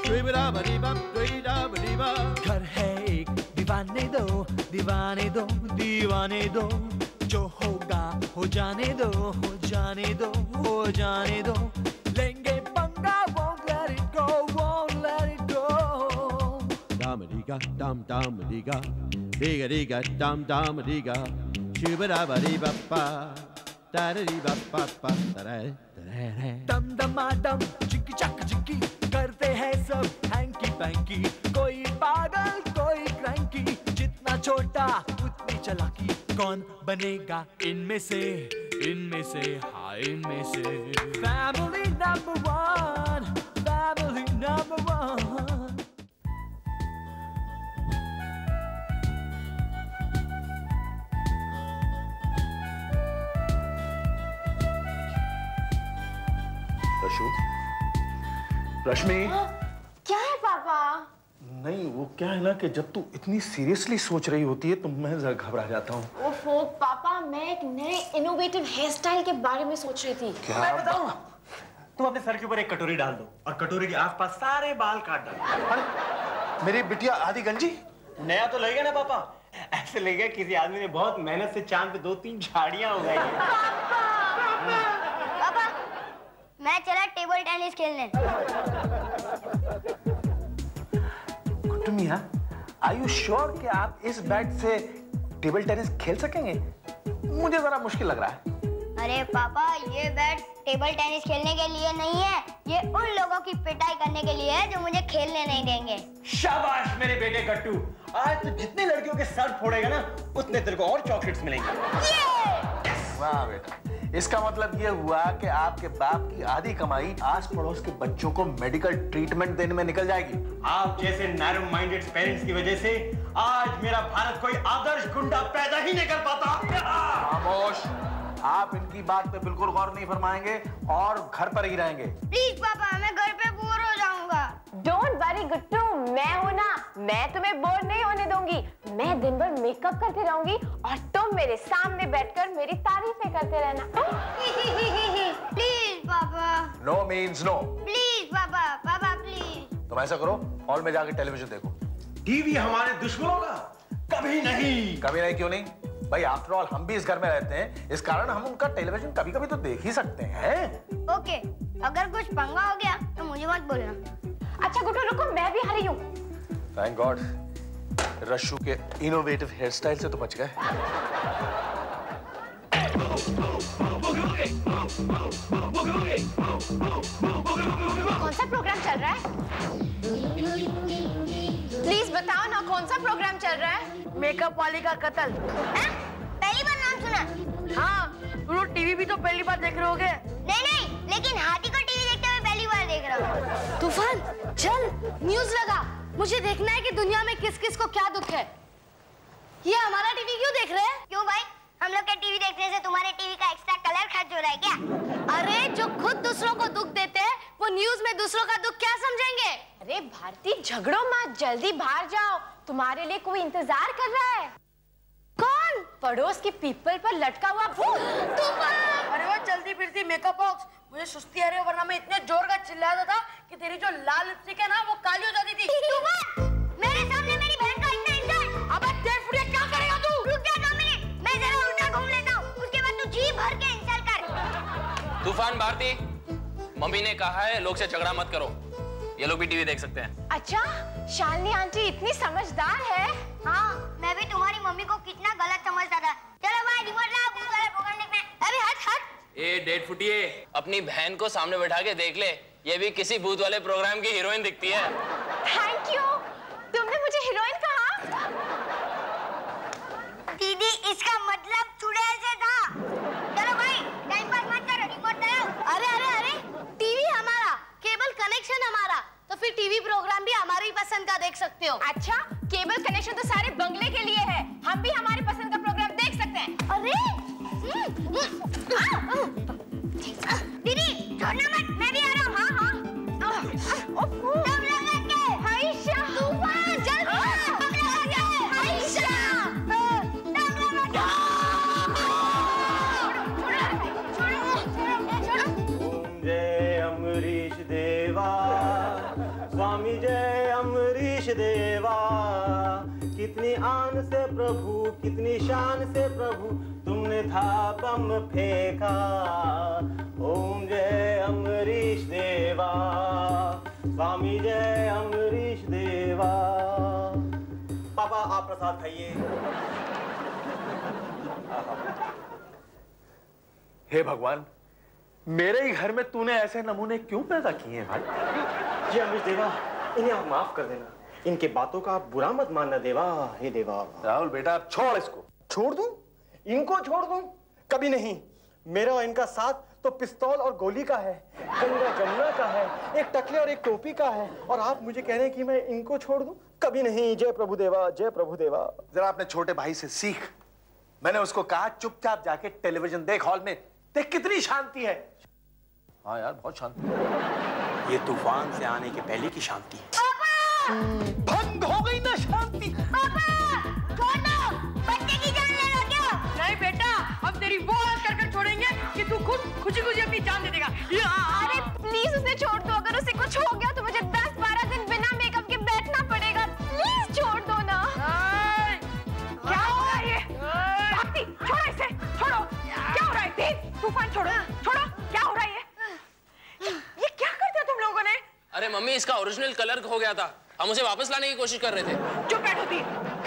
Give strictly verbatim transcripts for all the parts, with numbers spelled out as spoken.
घर है एक दीवाने दो, दीवाने दो, दीवाने दो, जो होगा हो जाने दो, हो जाने दो, हो जाने दो, लेंगे पंगा, won't let it go, won't let it go. Dam diga, dam dam diga, diga diga, dam dam diga, shuba da ba di ba ba, da da di ba ba ba, da da da da. दम दमादम चिक्की चक चिक्की करते हैं सब hanky panky, कोई पागल कोई cranky, जितना छोटा उतनी चालाकी, कौन बनेगा इनमें से, इनमें से, हाँ इनमें से। Family number one, family number one. Rashu, Rashmi. क्या है पापा? नहीं, वो क्या है ना कि जब तू इतनी सीरियसली सोच रही होती है तो मैं जरा घबरा जाता हूँ। ओफो पापा, मैं एक नए इनोवेटिव हेयर स्टाइल के बारे में सोच रही थी। क्या? मैं बताऊँ? तुम अपने सर के ऊपर एक कटोरी डाल दो और कटोरी के आसपास सारे बाल काट डालो। मेरी बिटिया आदि गंजी। नया तो लगेगा ना पापा? ऐसे लगेगा किसी आदमी ने बहुत मेहनत से चांद पे दो तीन झाड़ियाँ उगाई हैं। पापा, मैं चला टेबल टेनिस खेलने। गुड्डू मियां, आर यू श्योर कि आप इस बैट से टेबल टेनिस खेल सकेंगे? मुझे जरा मुश्किल लग रहा है। अरे पापा, ये बैट टेबल टेनिस खेलने के लिए नहीं है, ये उन लोगों की पिटाई करने के लिए है जो मुझे खेलने नहीं देंगे। शाबाश मेरे बेटे गट्टू, आज तो जितने लड़कियों के सर फोड़ेगा ना उतने तेरे को और चॉकलेट्स मिलेंगे। वाह बेटा, इसका मतलब ये हुआ कि आपके बाप की आधी कमाई आस पड़ोस के बच्चों को मेडिकल ट्रीटमेंट देने में निकल जाएगी। आप जैसे नैरो माइंडेड पेरेंट्स की वजह से आज मेरा भारत कोई आदर्श गुंडा पैदा ही नहीं कर पाता। खामोश, आप इनकी बात पे बिल्कुल गौर नहीं फरमाएंगे और घर पर ही रहेंगे। प्लीज पापा, मैं घर पे बोर हो जाऊंगा। डोंट वरी गुट्टू, मैं हूं ना, मैं तुम्हें बोर नहीं होने दूंगी। मैं दिन भर मेकअप करती रहूंगी और तुम मेरे सामने बैठकर मेरी तारीफें करते रहना। प्लीज पापा। No means no. प्लीज पापा, पापा प्लीज। तुम ऐसा करो, हॉल में जाके टेलीविजन देखो। टीवी हमारे दुश्मनों का कभी नहीं। कभी नहीं? क्यों नहीं भाई? आफ्टर ऑल हम भी इस घर में रहते हैं, इस कारण हम उनका टेलीविजन कभी कभी तो देख ही सकते हैं। ओके, अगर कुछ पंगा हो गया तो मुझे मत बोलना। अच्छा गुड्डू रुको, मैं भी हरी हूँ। थैंक गॉड, रशु के इनोवेटिव हेयर स्टाइल से तो बच गए। कौन सा प्रोग्राम चल रहा है? प्लीज बताओ ना, कौन सा प्रोग्राम चल रहा है? मेकअप वाली का कत्ल। पहली बार नाम सुना? हाँ, तुम टीवी भी तो पहली बार देख रहे होगे। नहीं नहीं, लेकिन हाथी को टीवी देखते हुए पहली बार देख रहा हूँ। तूफान चल, न्यूज लगा, मुझे देखना है कि दुनिया में किस किस को क्या दुख है। ये हमारा टीवी क्यों देख रहे हैं? क्यों भाई, हम लोग के टीवी देखने से तुम्हारे टीवी का एक्स्ट्रा कलर खर्च हो रहा है क्या? अरे जो खुद दूसरों को दुख देते हैं वो न्यूज में दूसरों का दुख क्या समझेंगे? अरे भारती, झगड़ो मत, जल्दी बाहर जाओ, तुम्हारे लिए कोई इंतजार कर रहा है। कौन? पड़ोस के पीपल पर लटका हुआ भूत। तूफान! अरे वो चलती फिरती मेकअप बॉक्स, मुझे सुस्ती आ रही है, वरना मैं इतने जोर का चिल्लाता था कि तेरी जो लाल लिपस्टिक है ना वो काली हो जाती थी। तूफान! मेरे सामने मेरी बहन का इतना इंसल्ट! अबे तेरे फुड़िया क्या करेगा तू? रुक जा दो मिनट, मैं जरा उल्टा घूम लेता हूँ, उसके बाद तू जी भर के इंसल्ट कर। तूफान, भारती, मम्मी ने कहा है लोग से झगड़ा मत करो, ये लोग भी टीवी देख सकते हैं। अच्छा, शालिनी आंटी इतनी समझदार है। हाँ, मैं भी तुम्हारी मम्मी को कितना गलत समझता था। चलो भाई, रिमोट लाओ, भूत वाला प्रोग्राम देखना है। अरे हट हट। ए डेढ़ फुटिए, अपनी बहन को सामने बैठा के देख ले, ये भी किसी भूत वाले प्रोग्राम की हीरोइन दिखती है। थैंक यू, तुमने मुझे हीरोइन कहा। दीदी, इसका मतलब चुड़ैल से था। चलो भाई, टाइम पास मत करो, रिमोट लाओ। अरे अरे अरे, टीवी हमारा, केबल कनेक्शन हमारा, तो फिर टीवी प्रोग्राम भी हमारी पसंद का देख सकते हो। अच्छा, केबल कनेक्शन तो सारे बंगले के लिए है, हम भी हमारी पसंद का प्रोग्राम देख सकते हैं। अरे दीदी, छोड़ना मत, मैं भी आ रहा हूँ। हाँ हाँ, सब लगा के। आयशा, तूफान जल्दी, सब लगा के। आयशा, सब लगा के। जय अमरीश देवा, स्वामी स्वामी जय अमरीश देवा, कितनी आन से प्रभु, कितनी शान से प्रभु, तुमने था बम फेंका। ओम जय अमरीश देवा, स्वामी जय अमरीश देवा। पापा आप प्रसाद खाइए। हे भगवान, मेरे ही घर में तूने ऐसे नमूने क्यों पैदा किए हैं भाई? जी अमरीश देवा, इन्हें आप माफ कर देना, इनके बातों का आप बुरा मत मानना देवा। हे देवा। राहुल बेटा छोड़ इसको। छोड़ दूं? इनको छोड़ दूं? कभी नहीं। मेरा और इनका साथ तो पिस्तौल और गोली का है, गंगा जमुना का है, एक टकले और एक टोपी का है, और आप मुझे कह रहे हैं कि मैं इनको छोड़ दूं? कभी नहीं। जय प्रभु देवा, जय प्रभु देवा। जरा अपने छोटे भाई से सीख। मैंने उसको कहा चुपचाप जाके टेलीविजन देख, हॉल में देख कितनी शांति है। हाँ यार बहुत शांति है। ये तूफान से आने के पहले की शांति है। भंग हो गई ना शांति। पापा छोड़ो, बच्चे की जान ले लो क्या? नहीं बेटा, अब तेरी वो हालत कर कर छोड़ेंगे कि तू खुद खुशी खुशी अपनी जान दे देगा। अरे प्लीज उसे छोड़ दो, अगर उसे कुछ हो गया तो मुझे दस बारह दिन बिना मेकअप के बैठना पड़ेगा। प्लीज छोड़ दो ना। क्या हो रहा है ये? भक्ति, छोड़ो इसे, छोड़ो। क्या हो रहा है? तेज तूफान छोड़ो, छोड़ो। क्या हो रहा है ये? ये क्या कर दिया तुम लोगों ने? अरे मम्मी, इसका ओरिजिनल कलर हो गया था, हम उसे वापस लाने की कोशिश कर रहे थे। चुप बैठो दी।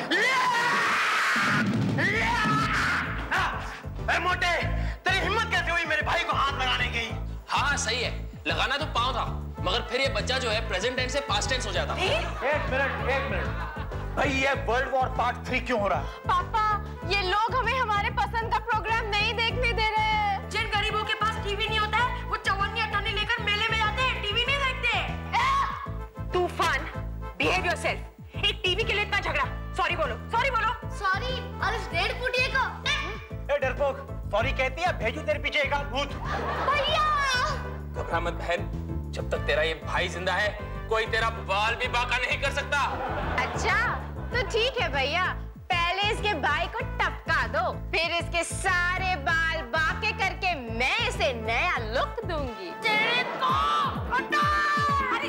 ए मोटे, तेरी हिम्मत कैसे हुई मेरे भाई को हाथ लगाने की? हाँ हाँ सही है, लगाना तो पाँव था, मगर फिर ये बच्चा जो है प्रेजेंट टेंस से पास्ट टेंस हो जाता। एक मिनट एक मिनट भाई, ये वर्ल्ड वॉर पार्ट थ्री क्यों हो रहा है? पापा, ये लोग हमें हमारे पसंद का प्रोग्राम नहीं देखने दे रहे हैं। जिन गरीबों के पास टीवी नहीं होता है, वो चवन्नी अठानी लेकर मेले में जाते हैं, टीवी नहीं देखते। तूफान, बिहेव योरसेल्फ। एक टीवी के लिए इतना झगड़ा। सॉरी बोलो, सॉरी बोलो। सॉरी, और इस डेढ़ फुटिए को। ए डरपोक, सॉरी कहती है, भेजू तेरे पीछे एक आध भूत। भैया। घबरा मत बहन, जब तक तेरा ये भाई जिंदा है, कोई तेरा बाल भी बांका नहीं कर सकता। अच्छा तो ठीक है भैया, पहले इसके भाई को टपका दो, फिर इसके सारे बाल बांके करके मैं इसे नया लुक दूंगी। तेरे को हटा! अरे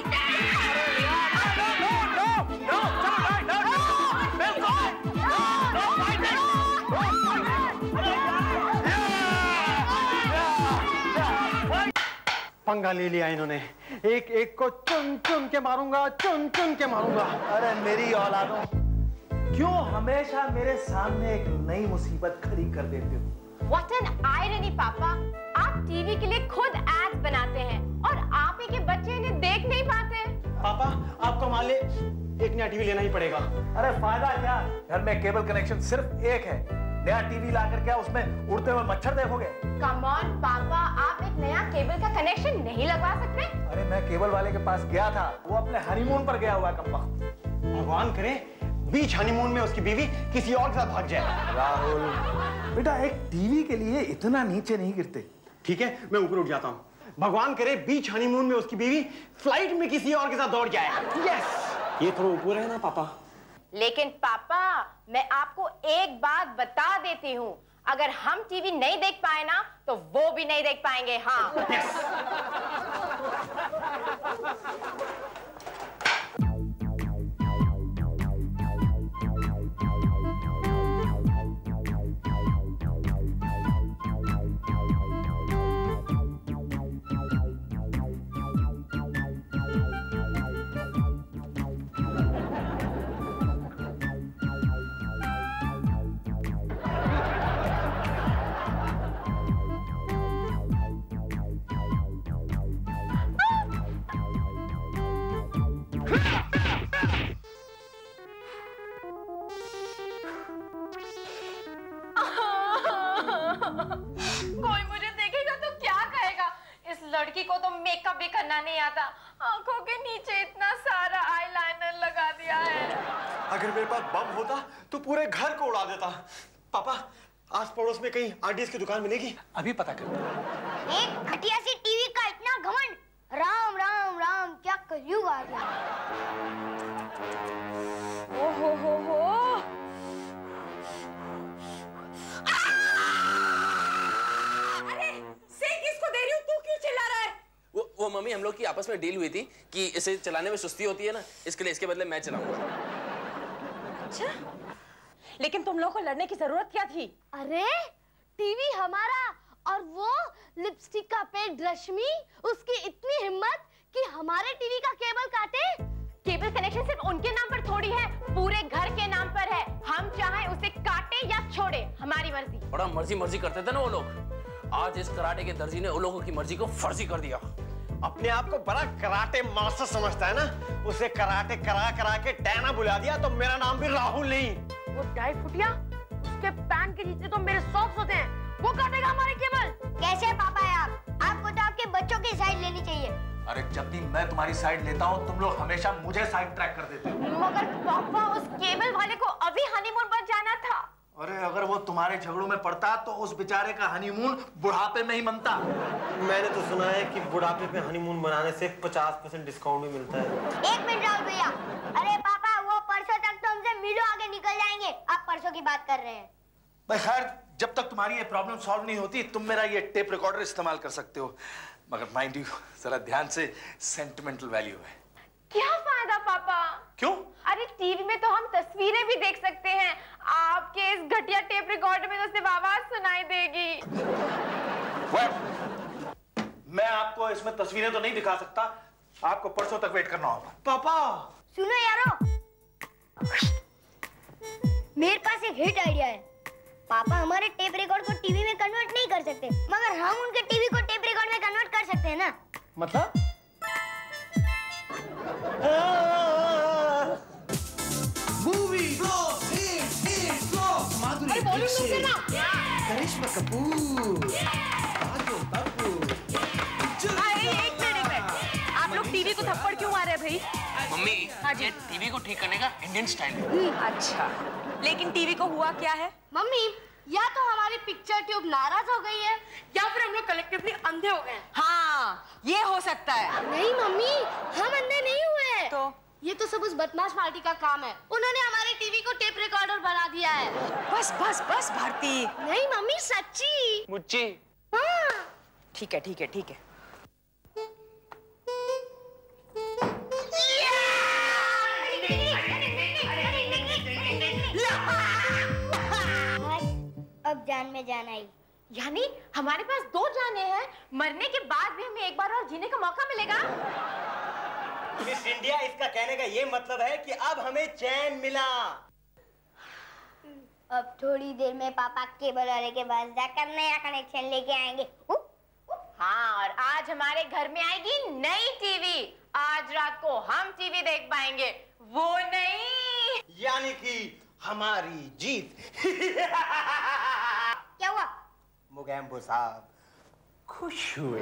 पंगा ले लिया इन्होंने, एक एक को चुन चुन के मारूंगा, चुन चुन के मारूंगा। अरे मेरी औलादों, क्यों हमेशा मेरे सामने एक नई मुसीबत खड़ी कर देते हो? What an irony, पापा। आप टीवी के लिए खुद एड्स बनाते हैं और आप ही के बच्चे इन्हें देख नहीं पाते। पापा आपको मान ले एक नया टीवी लेना ही पड़ेगा। अरे फायदा क्या, घर में केबल कनेक्शन सिर्फ एक है, नया टीवी लाकर क्या उसमें उड़ते हुए मच्छर देखोगे? Come on, पापा, आप एक नया केबल का कनेक्शन नहीं लगवा सकते? अरे मैं केबल वाले के पास गया था, वो अपने हनीमून पर गया हुआ है कमबख्त। भगवान करे बीच हनीमून में उसकी बीवी किसी और के साथ भाग जाए। राहुल बेटा, एक टीवी के लिए इतना नीचे नहीं गिरते। ठीक है, मैं ऊपर उठ जाता हूँ। भगवान करे बीच हनीमून में उसकी बीवी फ्लाइट में किसी और के साथ दौड़ जाए। यस, ये थोड़ा ऊपर है ना पापा। लेकिन पापा, मैं आपको एक बात बता देती हूँ, अगर हम टीवी नहीं देख पाए ना, तो वो भी नहीं देख पाएंगे। हाँ कोई मुझे देखेगा तो क्या कहेगा? इस लड़की को तो मेकअप भी करना नहीं आता, आंखों के नीचे इतना सारा आईलाइनर लगा दिया है। अगर मेरे पास बम होता तो पूरे घर को उड़ा देता। पापा, आस पड़ोस में कहीं आरडीएस की दुकान मिलेगी? अभी पता कर। एक घटिया सी टीवी का इतना घमंड। राम राम राम, क्या कलयुग आ गया। ओहो हो हो। अरे सेक किसको दे रही हूँ? तू क्यों चिल्ला रहा है? वो वो मम्मी हम लोग की आपस में डील हुई थी कि इसे चलाने में सुस्ती होती है ना, इसके लिए इसके बदले मैं चलाऊंगा। अच्छा, लेकिन तुम लोगों को लड़ने की जरूरत क्या थी? अरे टीवी हमारा और वो लिपस्टिक का पेट रश्मि, उसकी इतनी हिम्मत कि हमारे टीवी का केबल काटे। केबल कनेक्शन सिर्फ उनके नाम पर थोड़ी है, पूरे घर के नाम पर है। हम चाहे उसे काटे या छोड़े, हमारी मर्जी। बड़ा मर्जी मर्जी करते थे ना वो लोग। आज इस कराटे के दर्जी ने उन लोगों की मर्जी को फर्जी कर दिया। अपने आप को बड़ा कराटे मास्टर समझता है ना, उसे कराटे करा करा के डैना बुला दिया तो मेरा नाम भी राहुल नहीं। वो डाई फुटिया, उसके पैंट के नीचे तो मेरे सॉक्स होते हैं, वो काटेगा हमारे केबल। कैसे पापा है आप? आपको तो आपके बच्चों की साइड लेनी चाहिए। अरे जब भी मैं तुम्हारी साइड लेता हूँ तुम लोग हमेशा मुझे साइड ट्रैक कर देते हो। मगर पापा, उस केबल वाले को अभी हनीमून पर जाना था। अरे अगर वो तुम्हारे झगड़ों में पड़ता तो उस बेचारे का हनीमून बुढ़ापे में ही मनता। मैंने तो सुना है कि बुढ़ापे में हनीमून मनाने से पचास परसेंट डिस्काउंट भी मिलता है। एक मिनट राहुल भैया, अरे पापा वो परसों तक तो हमसे मीलों आगे निकल जाएंगे, आप परसों की बात कर रहे हैं। भाई खैर, जब तक तुम्हारी ये प्रॉब्लम सॉल्व नहीं होती तुम मेरा ये टेप रिकॉर्डर इस्तेमाल कर सकते हो, मगर माइंड यू जरा ध्यान से, सेंटिमेंटल वैल्यू है। क्या फायदा पापा? क्यों? अरे टीवी में तो हम तस्वीरें भी देख सकते हैं, आपके इस घटिया टेप रिकॉर्डर में तो सिर्फ आवाज सुनाई देगी। well, मैं आपको इसमें तस्वीरें तो नहीं दिखा सकता, आपको परसों तक वेट करना होगा। पापा सुनो यारो, मेरे पास एक हिट आइडिया है। पापा हमारे टेप रिकॉर्ड को टीवी में कन्वर्ट नहीं कर सकते, मगर हम उनके टीवी को टेप रिकॉर्ड में कन्वर्ट कर सकते हैं ना। मतलब? मूवी माधुरी दीक्षित, करिश्मा कपूर, एक मिनट, आप लोग टीवी को थप्पड़ क्यों मार रहे हैं भाई? मम्मी, हाँ जी। ये टीवी को ठीक करने का इंडियन स्टाइल है। अच्छा, लेकिन टीवी को हुआ क्या है? मम्मी, या तो हमारी पिक्चर ट्यूब नाराज हो गई है या फिर हम लोग कलेक्टिवली अंधे हो गए। हाँ, ये हो सकता है। नहीं मम्मी, हम अंधे नहीं हुए हैं। तो ये तो सब उस बदमाश पार्टी का काम है, उन्होंने हमारे टीवी को टेप रिकॉर्डर बना दिया है। बस बस बस भारती। नहीं मम्मी, सच्ची। मुच्ची। हाँ। ठीक है ठीक है ठीक है। अब जान में जान आई। यानी हमारे पास दो जाने हैं, मरने के बाद भी हमें एक बार और जीने का मौका मिलेगा। मिस इंडिया, इसका कहने का ये मतलब है कि अब हमें चैन मिला। अब थोड़ी देर में पापा केबल वाले के पास जाकर नया कनेक्शन लेके आएंगे। हाँ, और आज हमारे घर में आएगी नई टीवी। आज रात को हम टीवी देख पाएंगे, वो नहीं। यानी कि हमारी जीत। क्या हुआ? मुगैम्बो साहब खुश हुए।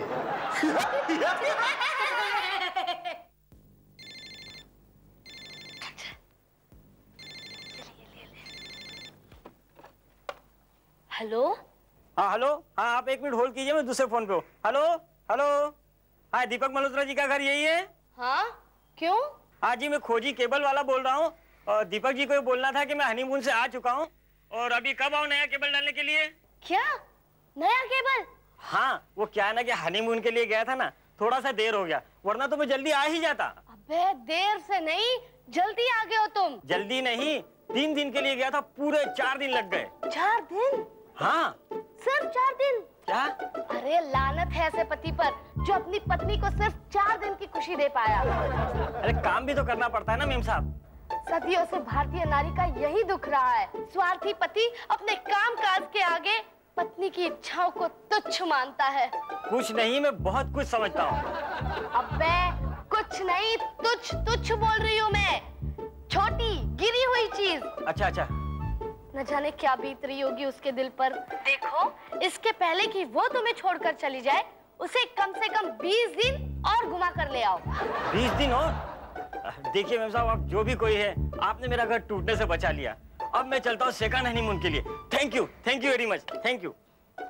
हेलो? हाँ हेलो, हाँ आप एक मिनट होल्ड कीजिए, मैं दूसरे फोन पे हूँ। हेलो हेलो, हाँ दीपक मल्होत्रा जी का घर यही है? हाँ, क्यों? हाँ जी, मैं खोजी केबल वाला बोल रहा हूँ, और दीपक जी को ये बोलना था कि मैं हनीमून से आ चुका हूँ और अभी कब आऊँ नया केबल डालने के लिए? क्या नया केबल? हाँ, वो क्या है ना कि हनीमून के लिए गया था ना, थोड़ा सा देर हो गया, वरना तो मैं जल्दी आ ही जाता। अबे देर से नहीं, जल्दी आ गए हो तुम। जल्दी नहीं, तीन दिन के लिए गया था, पूरे चार दिन लग गए। चार दिन? हाँ। सिर्फ चार दिन? क्या? अरे लानत है ऐसे पति पर जो अपनी पत्नी को सिर्फ चार दिन की खुशी दे पाया। अरे काम भी तो करना पड़ता है ना मेम साहब। सदियों से भारतीय नारी का यही दुख रहा है, स्वार्थी पति अपने काम काज के आगे पत्नी की इच्छाओं को तुच्छ मानता है। कुछ नहीं, मैं बहुत कुछ समझता हूँ। अबे कुछ नहीं, तुच्छ तुच्छ बोल रही हूँ मैं, छोटी गिरी हुई चीज। अच्छा अच्छा। न जाने क्या बीत रही होगी उसके दिल पर। देखो, इसके पहले कि वो तुम्हें छोड़कर चली जाए, उसे कम से कम बीस दिन और घुमा कर ले आओ। बीस दिन और? देखिए मैम साहब, आप जो भी कोई है, आपने मेरा घर टूटने से बचा लिया। अब मैं चलता हूँ सेकंड हनीमून के लिए। Thank you, thank you very much, thank you.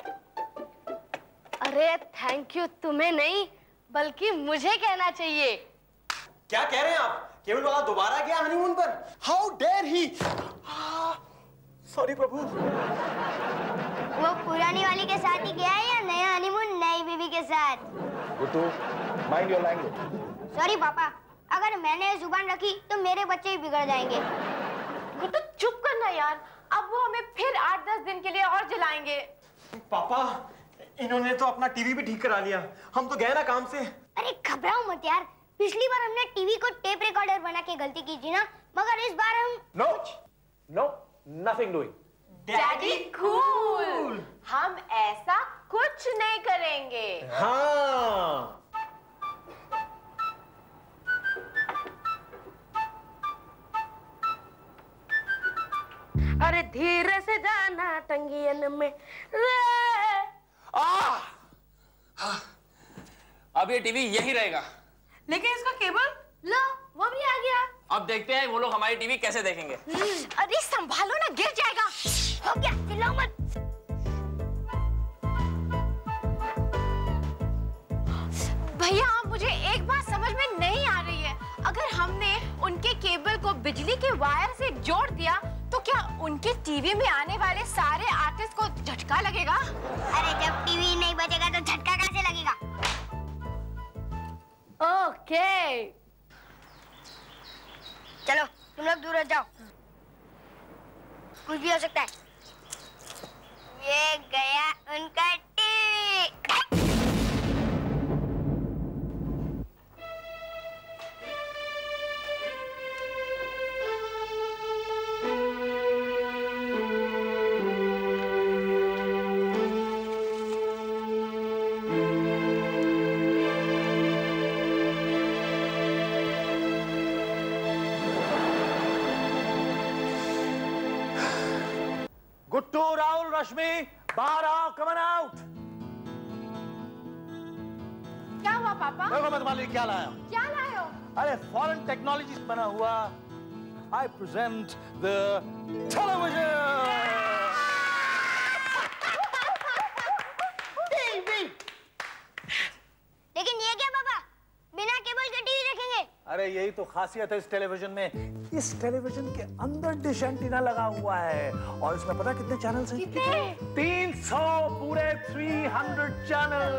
अरे थैंक यू तुम्हें नहीं, बल्कि मुझे कहना चाहिए। क्या कह रहे हैं आप? केवल वाला दोबारा गया हनीमून पर? How dare he! सॉरी प्रभु। वो पुरानी वाली के साथ ही गया है या नया हनीमून नई बीवी के साथ। Guddu, mind your language. Sorry पापा, अगर मैंने जुबान रखी तो मेरे बच्चे भी बिगड़ जाएंगे। गुड्डू चुप करना यार, अब वो हमें फिर आठ दस दिन के लिए और जलाएंगे। पापा, इन्होंने तो अपना टीवी भी ठीक करा लिया, हम तो गए ना काम से। अरे घबराओ मत यार, पिछली बार हमने टीवी को टेप रिकॉर्डर बना के गलती की थी ना, मगर इस बार हम no no nothing doing. Daddy cool, हम ऐसा कुछ नहीं करेंगे। हाँ। अरे धीरे से जाना टंगियन में। आ! अब ये टीवी यही रहेगा। लेकिन इसका केबल लो, वो भी आ गया। अब देखते हैं वो लोग हमारी टीवी कैसे देखेंगे। अरे संभालो ना, गिर जाएगा। हो गया, चिल्लाओ मत। भैया मुझे एक बात समझ में नहीं आ रही है, अगर हमने उनके केबल को बिजली के वायर से जोड़ दिया तो क्या उनके टीवी में आने वाले सारे आर्टिस्ट को झटका लगेगा? अरे जब टीवी नहीं बजेगा तो झटका कैसे लगेगा? ओके, चलो तुम लोग दूर हो जाओ, कुछ भी हो सकता है। ये गया उनका टीवी। गुट्टू, राहुल, रश्मि, बाहर आओ, कम ऑन आउट। क्या हुआ पापा? देखो मैं तुम्हारे लिए क्या लाया। क्या लाए हो? अरे फॉरेन टेक्नोलॉजी से बना हुआ आई प्रेजेंट द टेलीविजन। लेकिन ये क्या पापा, बिना केबल के टीवी देखेंगे? अरे यही तो खासियत है इस टेलीविजन में। इस टेलीविजन के अंदर डिश एंटीना लगा हुआ है और इसमें पता कितने चैनल्स हैं? कितने? तीन सौ पूरे तीन सौ चैनल।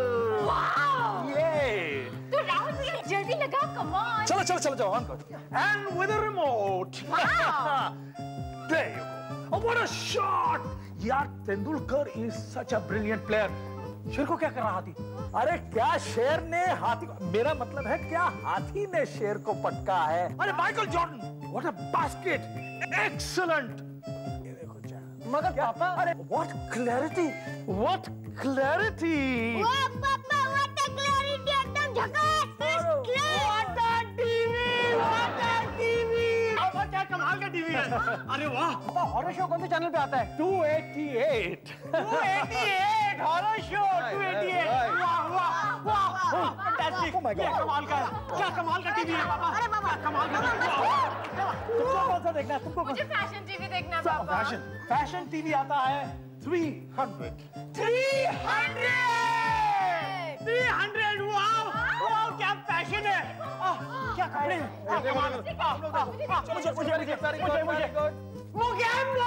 ये तो राहुल भैया जल्दी लगा, कम ऑन। चलो चलो चलो जाओ, ऑन करो। And with a remote. There you go. What a shot यार, Tendulkar is such a brilliant player. शेर को क्या कर रहा थी? अरे क्या शेर ने हाथी को, मेरा मतलब है क्या हाथी ने शेर को पटका है। अरे Michael Jordan, what a basket, excellent. ये देखो क्या मगर पापा, अरे व्हाट क्लैरिटी, व्हाट क्लैरिटी। वाह पापा, व्हाट अ क्लैरिटी, एकदम झकास, first class. What a TV, what a TV. अब क्या कमाल का टीवी है। अरे वाह पापा, हॉरर शो कौन से चैनल पे आता है? दो सौ अट्ठासी दो सौ अट्ठासी हॉरर शो दो सौ अट्ठासी। वाह वाह वाह, फैंटास्टिक। क्या कमाल का है, क्या कमाल का टीवी है पापा। अरे पापा, कमाल का टीवी है। तुमको कौन सा देखना है? तुमको मुझे फैशन टीवी देखना पापा। फैशन फैशन टीवी आता है तीन सौ। तीन सौ तीन सौ वाह वाह, क्या फैशन है। आह, क्या कपड़े हैं, क्या कमाल है। आह, आह, आह, मुझे मुझे मुझे मुझे मुझे मुझे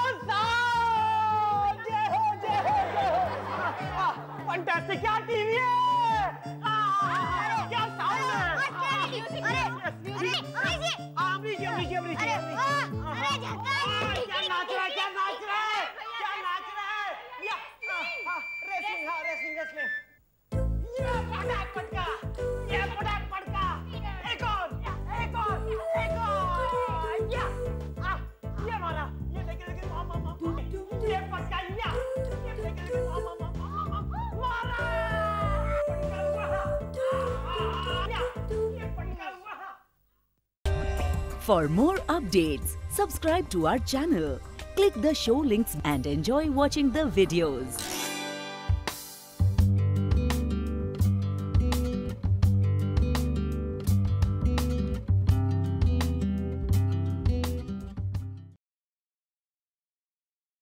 जय हो जय हो जय हो। फैंटास्टिक, क्या टीवी है। आह, क्या साउंड है। अरे अरे अरे अमरीकी अमरीकी अमरीकी। अरे वाह, अरे झकास। क्या नाच रहा है, क्या नाच रहा है, क्या नाच रहा है। या रेसलिंग, हाँ रेसलिंग रेसलिंग। ये पटाक पटका, ये पटाक पटका। एक और, एक और, एक और। या आ, ये मारा, ये लेके लेके मामा मामा। ये पटका, या ये लेके लेके मामा मामा मामा। मारा पटका हुआ। या ये पटका हुआ। For more updates, subscribe to our channel, click the show links and enjoy watching the videos.